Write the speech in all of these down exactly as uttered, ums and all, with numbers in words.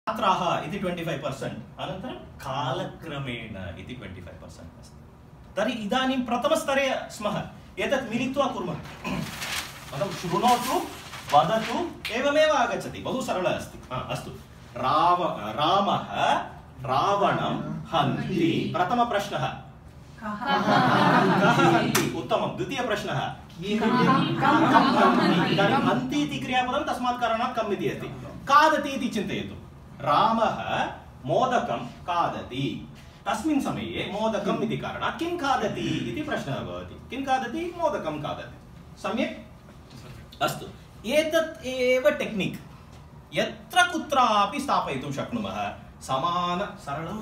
छात्राः इति twenty-five percent अनन्तरं कालक्रमेण इति ट्वेण्टिफैव् पर्सेण्ट् अस्ति। तर्हि इदानीं प्रथमस्तरे स्मः, एतत् मिलित्वा कुर्मः। वदतु, शृणोतु, वदतु, एवमेव आगच्छति, बहु सरलः अस्ति। अस्तु, राव रामः रावणं हन्ति। प्रथमप्रश्नः कः हन्ति? उत्तमं। द्वितीयप्रश्नः इदानीं हन्ति इति क्रियापदं, तस्मात् कारणात् कम् इति अस्ति। खादति इति चिन्तयतु। रामः मोदकं खादति। तस्मिन् समये मोदकम् इति कारणात् किं खादति इति प्रश्नः भवति। किं खादति? मोदकं खादति। सम्यक्? अस्तु, एतत् एव टेक्निक् यत्र कुत्रापि स्थापयितुं शक्नुमः। समान सरलं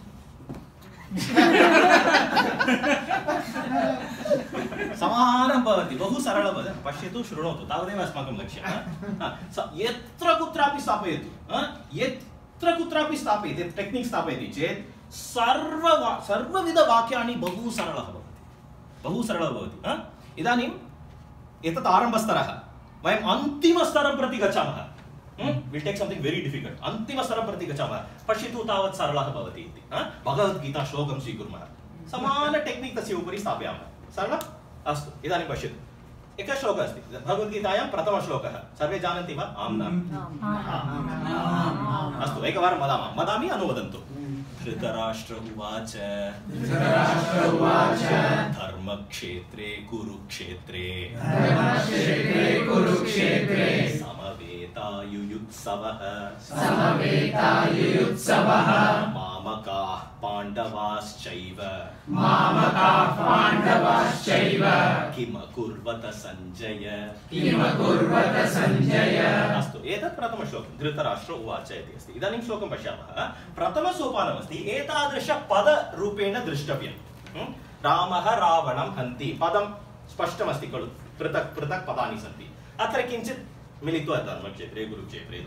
समानं भवति, बहु सरलं भवति। पश्यतु, शृणोतु, तावदेव अस्माकं लक्ष्यं। यत्र कुत्रापि स्थापयतु, यत्र कुत्रापि स्थापयति, टेक्निक् स्थापयति चेत् सर्व सर्वविधवाक्यानि बहु सरलः भवति, बहु सरलः भवति। इदानीम् एतत् आरम्भस्तरः, वयम् अन्तिमस्तरं प्रति गच्छामः। We'll take something very difficult. अन्तिमस्तरं प्रति गच्छामः। पश्यतु, तावत् सरलः भवति इति। भगवद्गीता श्लोकं स्वीकुर्मः, समान टेक्निक् तस्य उपरि स्थापयामः। सरलम्? अस्तु, इदानीं पश्यतु, एकः श्लोकः अस्ति भगवद्गीतायां, प्रथमश्लोकः। सर्वे जानन्ति वा? आम् न? अस्तु, एकवारं वदामः, वदामि, अनुवदन्तु। धृतराष्ट्र उवाच धर्मक्षेत्रे कुरुक्षेत्रे समवेतायुयुत्सवः मामकाः पाण्डवाश्चैव किमकुर्वत सञ्जय। अस्तु, एतत् प्रथमश्लोकं, धृतराष्ट्र उवाच इति अस्ति। इदानीं श्लोकं पश्यामः। प्रथमसोपानमस्ति, एतादृशपदरूपेण द्रष्टव्यम्। रामः रावणं हन्ति, पदं स्पष्टमस्ति खलु, पृथक् पृथक् पदानि सन्ति। अत्र किञ्चित् मिलित्वा धर्मक्षेत्रे कुरुक्षेत्रे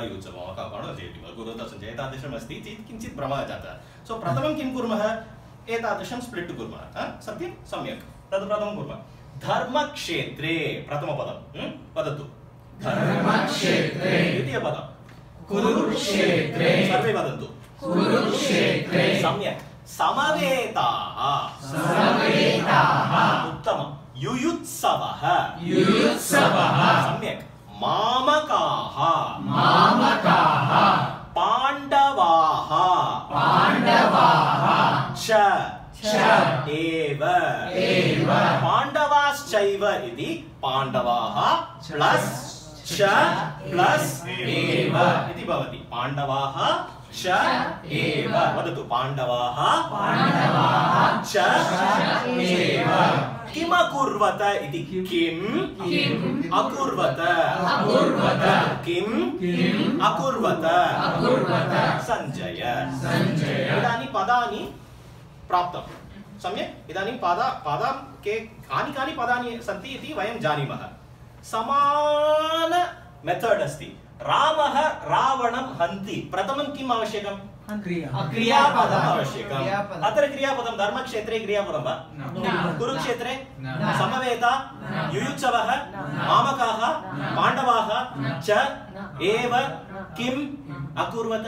एतादृशमस्ति चेत् किञ्चित् भ्रमः जातः। सो प्रथमं किं कुर्मः? एतादृशं स्प्लिट् कुर्मः। सत्यं? सम्यक्, तद् प्रथमं कुर्मः। धर्मक्षेत्रे प्रथमपदं वदतु। धर्मक्षेत्रे। द्वितीयपदं कुरुक्षेत्रे। सर्वे वदन्तु। कुरुक्षेत्रे। सम्यक्। समवेताः। समवेताः। उत्तमं। युयुत्सवः। युयुत्सवः। सम्यक्। मामकाः। मामकाः। पाण्डवाः। पाण्डवाः। च च एव एव। पाण्डवाश्चैव इति पाण्डवाः प्लस् च प्लस् एव इति भवति। पाण्डवाः च एव। वदतु, पाण्डवाः पाण्डवाः च एव। किमकुर्वत इति किम् अकुर्वत। अकुर्वत। किम् अकुर्वत। अकुर्वत। सञ्जय। सञ्जय। इदानीं पदानि प्राप्तं। सम्यक्। इदानीं पद पदं के कानि कानि पदानि सन्ति इति वयं जानीमः। समान मेथड् अस्ति। रामः रावणं हन्ति। प्रथमं किम् आवश्यकं? क्रियापदम् आवश्यकम्। अत्र क्रियापदं धर्मक्षेत्रे क्रियापदं वा? कुरुक्षेत्रे समवेता युयुत्सवः मामकाः पाण्डवाः च एव किम् अकुर्वत।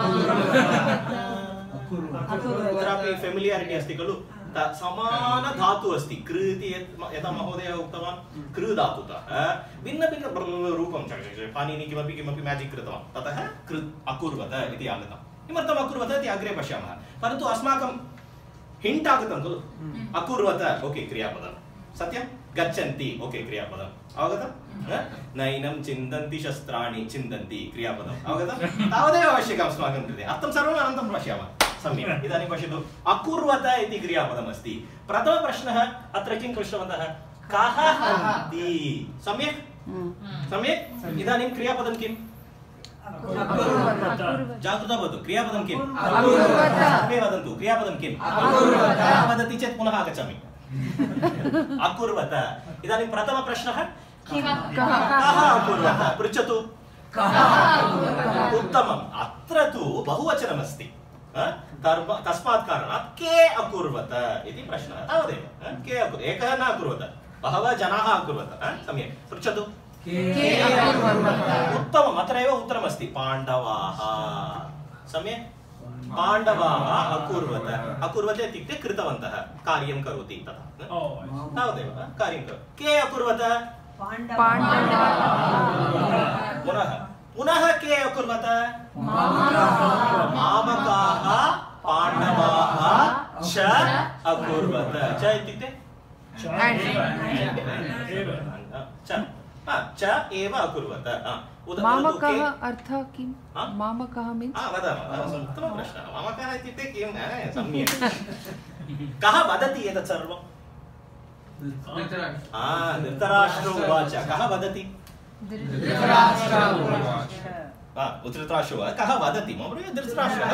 कुत्रापि फेमिलियारिटी अस्ति खलु। समान धातु अस्ति। कृ इति यथा महोदयः उक्तवान्, कृ धातुतः भिन्न भिन्न रूपं पाणिनि किमपि किमपि म्याजिक् कृतवान्, ततः कृ अकुर्वत इति आगतं। किमर्थम् अकुर्वत इति अग्रे पश्यामः। परन्तु अस्माकं हिण्ट् आगतं खलु। अकुर्वत, ओके, क्रियापदं। सत्यं? गच्छन्ति, ओके, क्रियापदम्। अवगतं? नैनं चिन्तन्ति शस्त्राणि, चिन्तन्ति, क्रियापदम्। अवगतं? तावदेव आवश्यकम् अस्माकं कृते। अर्थं सर्वम् अनन्तरं पश्यामः। सम्यक्। इदानीं पश्यतु, अकुर्वत इति क्रियापदमस्ति। प्रथमप्रश्नः अत्र किं पृष्टवन्तः? कः हन्ति। सम्यक्? सम्यक्। इदानीं क्रियापदं किम्? जागृता वदतु, क्रियापदं किम्? सर्वे वदन्तु, क्रियापदं किम्? वदति चेत् पुनः आगच्छामि। अकुर्वत। इदानीं प्रथमप्रश्नः कः अकुर्वत? पृच्छतु। उत्तमम्। अत्र तु बहुवचनमस्ति, तस्मात् कारणात् के अकुर्वत इति प्रश्नः। तावदेव। के अकुर्वत? एकः न अकुर्वत, बहवः जनाः अकुर्वत। सम्यक्, पृच्छतु। उत्तमम्। अत्रैव उत्तरमस्ति, पाण्डवाः। सम्यक् पाण्डवाः अकुर्वत अकुर्वत इत्युक्ते कृतवन्तः कार्यं करोति तथा तावदेव कार्यं करोति के अकुर्वत पुनः पुनः के अकुर्वत मामकाः पाण्डवाः च अकुर्वत च इत्युक्ते च च एव अकुर्वत मामकः अर्थः किं मामकः मीन्स् हा वदामः उत्तमः प्रश्नः मामकः इत्युक्ते किं सम्यक् कः वदति एतत् सर्वं धृतराष्ट्रो उवाच कः वदति धृतराष्ट्रो कः वदति मम धृतराष्ट्रः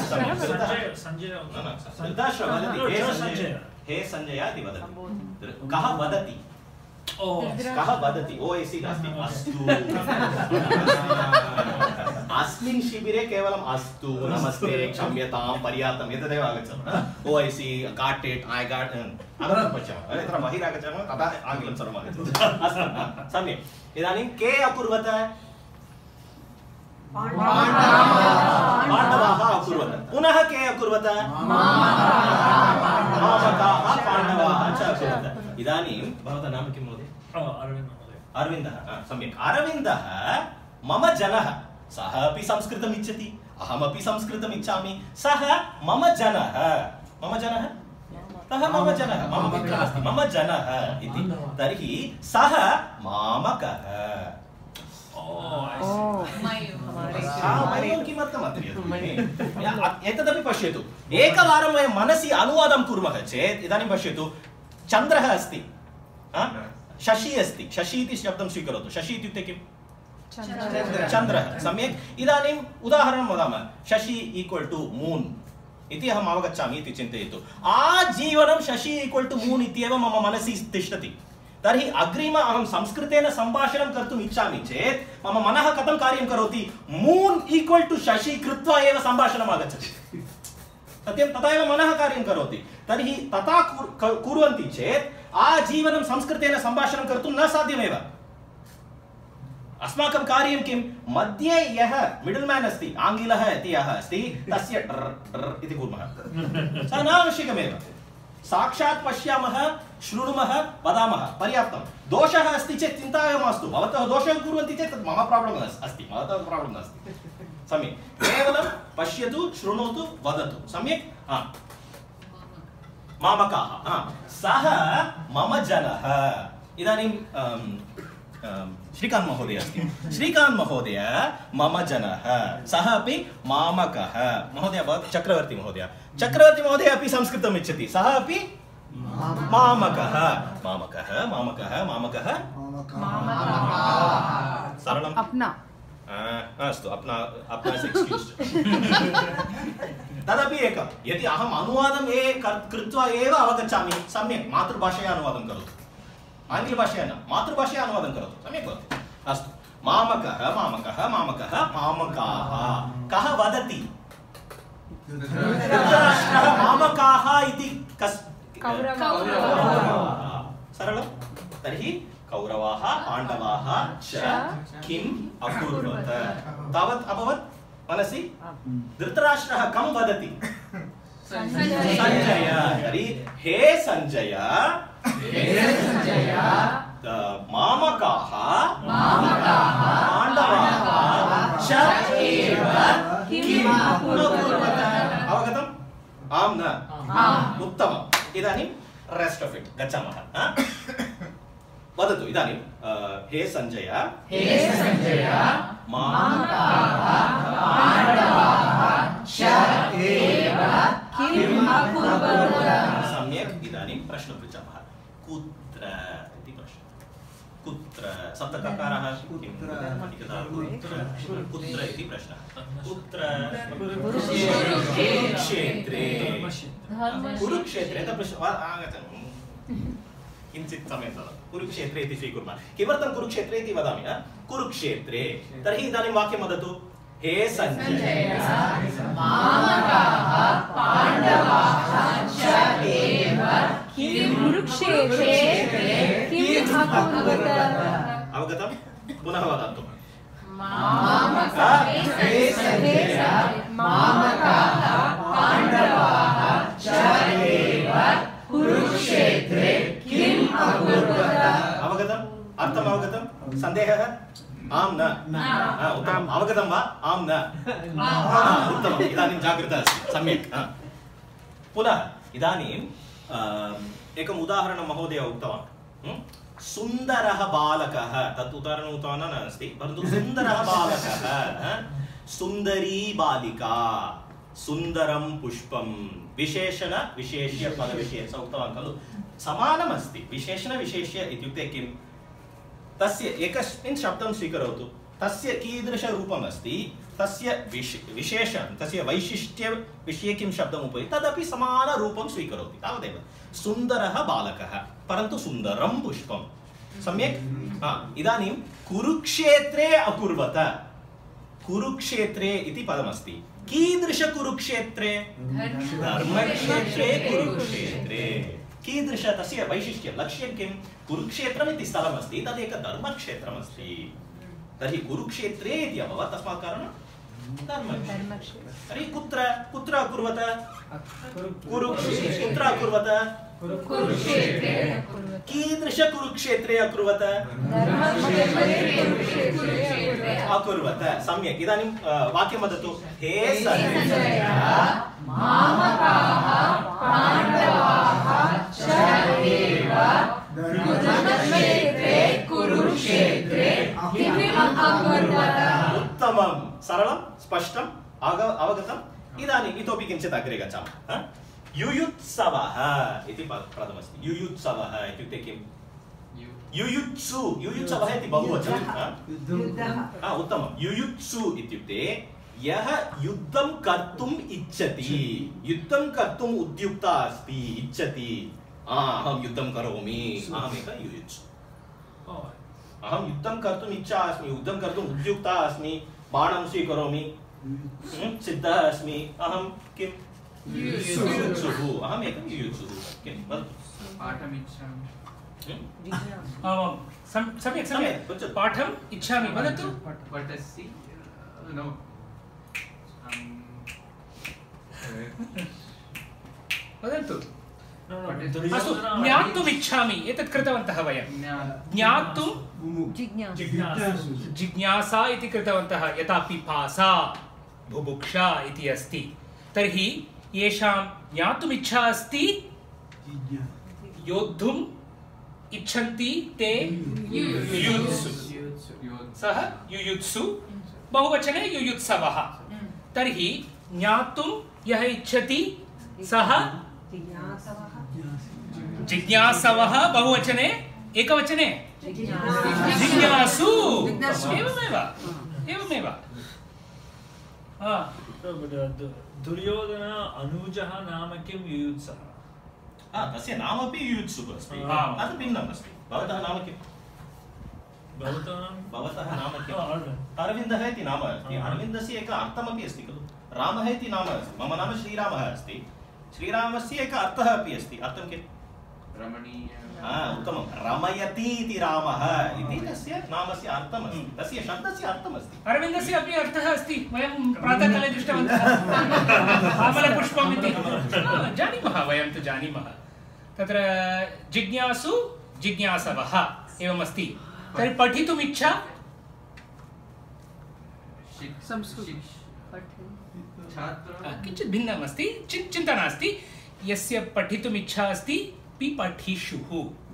धृतराष्ट्रः वदति हे संजय इति वदति कः वदति कः वदति ओ एसि नास्ति अस्तु अस्मिन् शिबिरे केवलम् अस्तु नमस्ते क्षम्यतां पर्याप्तं एतदेव आगच्छति ओ एसि गाट् इट् ऐ गाट् अनन्तरं पश्यामः यत्र बहिरागच्छामः तदा आङ्ग्लं सर्वम् आगच्छति अस्तु सम्यक् इदानीं के अकुर्वत पाण्डवाः अकुर्वत पुनः के अकुर्वत मामकाः पाण्डवाः च अकुर्वत इदानीं भवतः नाम किं महोदय अरविन्दः सम्यक् अरविन्दः मम जनः सः अपि संस्कृतम् इच्छति अहमपि संस्कृतम् इच्छामि सः मम जनः मम जनः सः मम जनः मम मित्रः अस्ति मम जनः इति तर्हि सः मामकः एतदपि पश्यतु एकवारं वयं मनसि अनुवादं कुर्मः चेत् इदानीं पश्यतु चन्द्रः अस्ति शशि अस्ति शशि इति शब्दं स्वीकरोतु शशि इत्युक्ते किं चन्द्रः सम्यक् इदानीम् उदाहरणं वदामः शशि ईक्वल् टु मून् इति अहम् अवगच्छामि इति चिन्तयतु आजीवनं शशि ईक्वल् टु मून् इत्येव मम मनसि तिष्ठति तर्हि अग्रिम अहं संस्कृतेन सम्भाषणं कर्तुम् इच्छामि चेत् मम मनः कथं कार्यं करोति मून् ईक्वल् टु शशि कृत्वा एव सम्भाषणम् आगच्छति सत्यं तथा एव मनः कार्यं करोति तर्हि तथा कुर्वन्ति चेत् आजीवनं संस्कृतेन सम्भाषणं कर्तुं न साध्यमेव अस्माकं कार्यं किं मध्ये यः मिडल् मैन् अस्ति आङ्ग्लः इति यः अस्ति तस्य इति कुर्मः सः न आवश्यकमेव साक्षात् पश्यामः शृणुमः वदामः पर्याप्तं दोषः अस्ति चेत् चिन्ता एव मास्तु भवतः दोषं कुर्वन्ति चेत् तत् मम प्राब्लम् अस्ति भवतः प्राब्लम् नास्ति सम्यक् केवलं पश्यतु शृणोतु वदतु सम्यक् मामकाः सः मम जनः इदानीं श्रीकान्त् महोदय अस्ति श्रीकान्त् महोदय मम जनः सः अपि मामकः महोदय चक्रवर्ती महोदय चक्रवर्ती महोदय अपि संस्कृतम् इच्छति सः अपि मामकः मामकः मामकः मामकः सरलम् अपना अस्तु अपना अपना एक्स्क्यूज्ड तदपि एकं यदि अहम् अनुवादम् ए कृत्वा एव अवगच्छामि सम्यक् मातृभाषया अनुवादं करोतु आङ्ग्लभाषया न मातृभाषया अनुवादं करोतु सम्यक् भवति अस्तु मामकः मामकः मामकः मामकाः कः वदति धृतराष्ट्रः मामकाः इति कस् सरलं तर्हि कौरवाः पाण्डवाः च किम् अकुर्वत तावत् अभवत् मनसि धृतराष्ट्रः कं वदति संजय तर्हि हे संजय मामकाः पाण्डवाः च एव किम् अकुर्वत अवगतम् आम् न उत्तमम् इदानीं रेस्ट् आफ् इट् गच्छामः वदतु इदानीं हे संजय हे संजय मामकाः पाण्डवाः च एव किम् अकुर्वत सम्यक् इदानीं प्रश्नं पृच्छामः कुत्र इति प्रश्नः कुत्र सप्तककारः कुत्र इति प्रश्नः कुत्र कुरुक्षेत्रे कुरुक्षेत्रे आगच्छामि किञ्चित् समयं ददातु कुरुक्षेत्रे इति स्वीकुर्मः किमर्थं कुरुक्षेत्रे इति वदामि कुरुक्षेत्रे तर्हि इदानीं वाक्यं वदतु हे संजय मामकाः पाण्डवाः च एव किं कुरुक्षेत्रे किम् अकुर्वत अवगतं पुनः वदन्तु मामकाः हे संजय अवगतं वा? आं न? उत्तमम्, इदानीं जागृता अस्ति, सम्यक्। पुनः इदानीम् एकम् उदाहरणं महोदय उक्तवान्, सुन्दरः बालकः, तत् उदाहरणम् उक्तवान् नास्ति, परन्तु सुन्दरः बालकः, सुन्दरी बालिका, सुन्दरं पुष्पं, विशेषण विशेष्य पदविशेष उक्तवान् खलु, समानमस्ति। विशेषण विशेष्य इत्युक्ते किं? तस्य एकस्मिन् शब्दं स्वीकरोतु, तस्य कीदृशरूपम् अस्ति, तस्य विश विशेषं तस्य वैशिष्ट्य विषये किं शब्दम् उपयुज्य तदपि समानरूपं स्वीकरोति, तावदेव। सुन्दरः बालकः, परन्तु सुन्दरं पुष्पं, सम्यक्। इदानीं कुरुक्षेत्रे अकुर्वत, कुरुक्षेत्रे इति पदमस्ति, कीदृश कुरुक्षेत्रे? धर्मक्षेत्रे कुरुक्षेत्रे। कीदृश तस्य वैशिष्ट्यं लक्ष्यं किं? कुरुक्षेत्रम् इति स्थलमस्ति, तदेक धर्मक्षेत्रमस्ति, तर्हि कुरुक्षेत्रे इति अभवत्, तस्मात् कारणात् धर्मक्षेत्रम्। तर्हि कुत्र कुत्र अकुर्वत? कुरुक्षेत्रे। कुत्र अकुर्वत? कुरुक्षेत्रे। कीदृश कुरुक्षेत्रे अकुर्वत? अकुर्वत, सम्यक्। इदानीं वाक्यं वदतु। हे सञ्जय, मामकाः पाण्डवाः च एव धर्मक्षेत्रे कुरुक्षेत्रे किम् अकुर्वत? उत्तमं, सरलं, स्पष्टम्, अवगतम्। इदानीम् इतोपि किञ्चित् अग्रे गच्छामः। युयुत्सवः इति पदमस्ति। युयुत्सवः इत्युक्ते किं? युयुत्सु, युयुत्सवः इति बहुवचनं। उत्तमं। युयुत्सु इत्युक्ते यः युद्धं कर्तुम् इच्छति, युद्धं कर्तुम् उद्युक्ता अस्ति, इच्छति, अहं युद्धं करोमि, अहमेकः युयुत्सु। अहं युद्धं कर्तुम् इच्छा अस्मि, युद्धं कर्तुम् उद्युक्ता अस्मि, बाणं स्वीकरोमि, सिद्धः अस्मि, अहं किं? युयुत्सुः, अहमेकं युयुत्सुः। किं वदतु? पाठम् इच्छामि। सम्यक् सम्यक्, पाठम् इच्छामि, वदतु। पठसि? नो। वदन्तु। अस्तु, ज्ञातुम् इच्छामि, एतत् कृतवन्तः वयं। ज्ञातुं जिज्ञासा इति कृतवन्तः, यथा पिपासा, बुभुक्षा इति अस्ति। तर्हि येषां ज्ञातुम् इच्छा अस्ति, योद्धुम् इच्छन्ति ते युयुत्सु, सः युयुत्सु, बहुवचने युयुत्सवः। तर्हि ज्ञातुं यः इच्छति सः जिज्ञासवः, बहुवचने, एकवचने जिज्ञासु। एवमेव एवमेव। दुर्योधन अनुजः नाम किं? युयुत्सः। तस्य नामपि युयुत्सुः अस्ति, तद् भिन्नम् अस्ति। भवतः नाम किं? भवतः नाम किम्? अरविन्दः इति नाम अस्ति। अरविन्दस्य एकः अर्थमपि अस्ति खलु, रामः इति नाम अस्ति। मम नाम श्रीरामः अस्ति, श्रीरामस्य एकः अर्थः अपि अस्ति। अर्थं किम्? रमणीय। उत्तमं। रमयति इति रामः इति तस्य नामस्य अर्थमस्ति, तस्य शब्दस्य अर्थमस्ति। अरविन्दस्य अपि अर्थः अस्ति, वयं प्रातःकाले दृष्टवन्तः। आमलपुष्पम् इति जानीमः, वयं तु जानीमः। तत्र जिज्ञासु, जिज्ञासवः एवमस्ति। तर्हि पठितुम् इच्छा? किञ्चित् भिन्नम् अस्ति, चिन्ता नास्ति। यस्य पठितुम् इच्छा अस्ति, पिपठिषुः,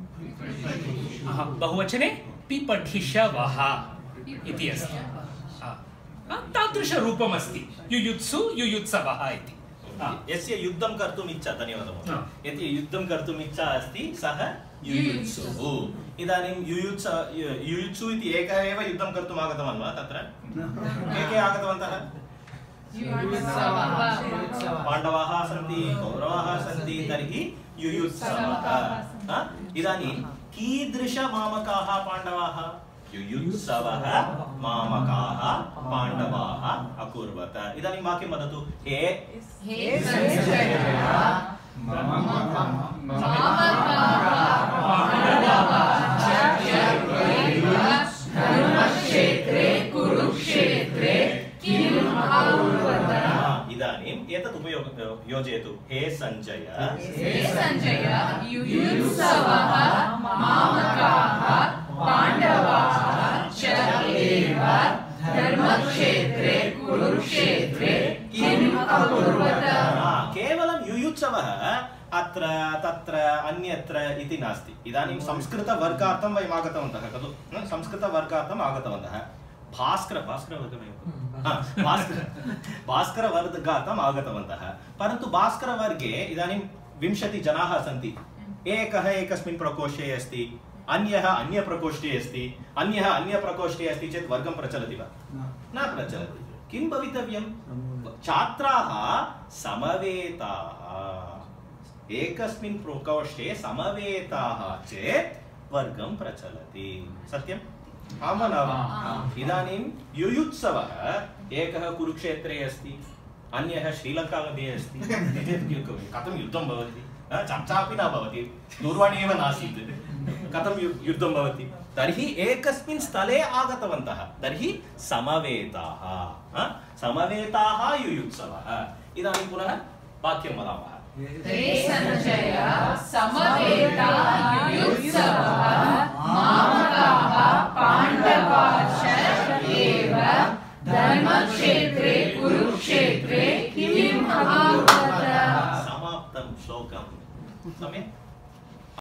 बहुवचने पिपठिषवः इति अस्ति। तादृशरूपम् अस्ति युयुत्सु, युयुत्सवः इति। यस्य युद्धं कर्तुम् इच्छा, धन्यवादः। यदि युद्धं कर्तुम् इच्छा अस्ति सः युयुत्सुः। इदानीं युयुत्स युयुत्सु इति एकः एव युद्धं कर्तुम् आगतवान् वा? तत्र के के आगतवन्तः? पाण्डवाः सन्ति, कौरवाः सन्ति, तर्हि युयुत्सवः। इदानीं कीदृश मामकाः पाण्डवाः? युयुत्सवः मामकाः पाण्डवाः अकुर्वत। इदानीं वाक्यं वदतु। हे सञ्जय, धर्मक्षेत्रे कुरुक्षेत्रे किम् अकुर्वत? इदानीम् एतत् उपयोग योजयतु। हे सञ्जय, हे सञ्जय, युयुत्सवः मामकाः पाण्डवाः च एव धर्मक्षेत्रे कुरुक्षेत्रे किम् अकुर्वत? केवलं युयुत्सवः अत्र तत्र अन्यत्र इति नास्ति। इदानीं संस्कृतवर्गार्थं वयम् आगतवन्तः खलु, संस्कृतवर्गार्थम् आगतवन्तः। भास्कर भास्करवर्गमेव भास्कर भास्करवर्गार्थम् आगतवन्तः। परन्तु भास्करवर्गे इदानीं विंशतिः जनाः सन्ति। एकः एकस्मिन् प्रकोष्ठे अस्ति, अन्यः अन्यप्रकोष्ठे अस्ति, अन्यः अन्यप्रकोष्ठे अस्ति चेत् वर्गं प्रचलति वा? न प्रचलति। किं भवितव्यं? छात्राः समवेताः, एकस्मिन् प्रकोष्ठे समवेताः चेत् वर्गं प्रचलति। सत्यम्? आम् वा न वा? इदानीं युयुत्सवः एकः कुरुक्षेत्रे अस्ति, अन्यः श्रीलङ्कामध्ये अस्ति, कथं युद्धं भवति? चर्चापि न भवति, दूरवाणी एव नासीत्, कथं युद्धं भवति? तर्हि एकस्मिन् स्थले आगतवन्तः, तर्हि समवेताः, समवेताः युयुत्सवः। इदानीं पुनः वाक्यं वदामः। ते सञ्जय समवेताः युयुत्सवः मामकाः पाण्डवाश्च एव धर्मक्षेत्रे कुरुक्षेत्रे किम् अकुर्वत? समाप्तं श्लोकं। सम्यक्?